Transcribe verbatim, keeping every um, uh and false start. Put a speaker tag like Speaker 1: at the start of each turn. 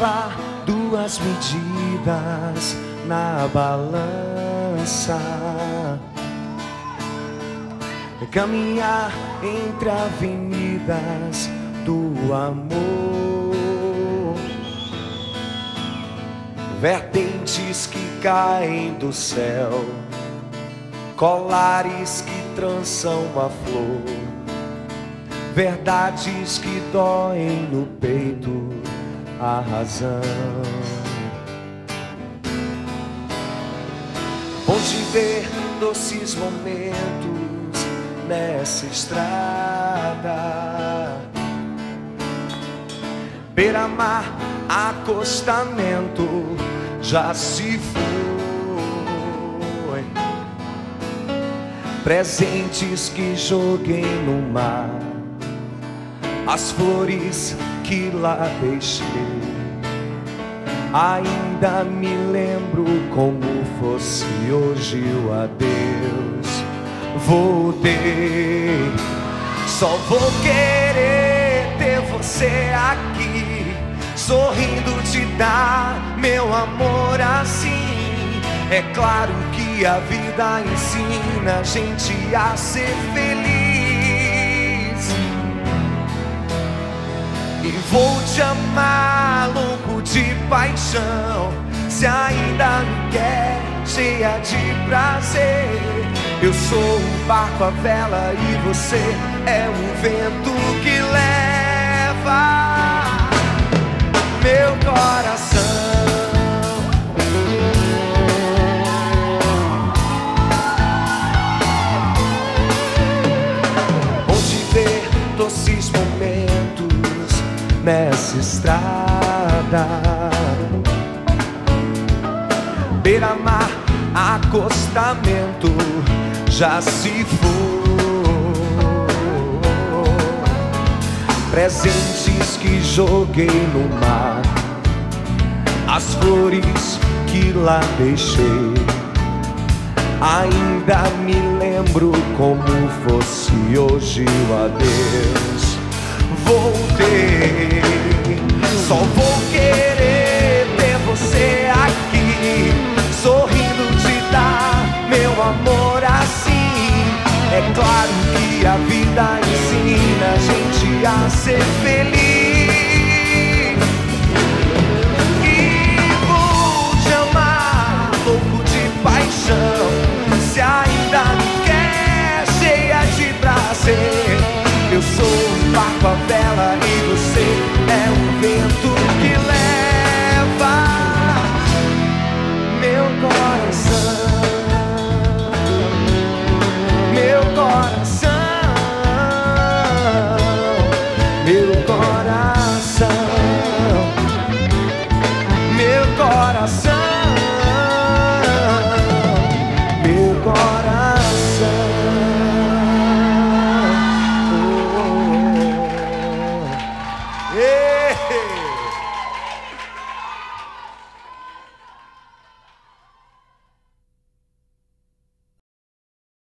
Speaker 1: cravar duas medidas na balança, caminhar entre avenidas do amor, vertentes que caem do céu, colares que trançam a flor, verdades que doem no peito a razão. Bom te ver doces momentos nessa estrada, beira-mar, acostamento, já se foi. Presentes que joguei no mar, as flores que lá deixei, ainda me lembro como fosse hoje o adeus. Voltei, só vou querer ter você aqui, sorrindo te dar meu amor assim. É claro que a vida ensina a gente a ser feliz, e vou te amar louco de paixão, se ainda me quer cheia de prazer. Eu sou o barco, a vela, e você é o vento que leva meu coração. Bom te ver doces momentos nessa estrada, beira-mar, acostamento, já se foi. Presentes que joguei no mar, as flores que lá deixei, ainda me lembro como fosse hoje o adeus. Voltei, só vou querer ter você aqui, sorrindo te dar meu amor assim. É claro que a vida ensina a gente a ser feliz,